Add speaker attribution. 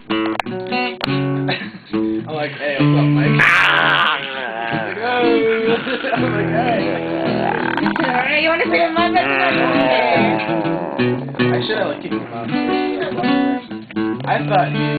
Speaker 1: I'm like, hey, what's up, Mike? He's like, oh. I'm like, hey.
Speaker 2: You want to see the mother?
Speaker 1: I should have like kicked him out. I thought he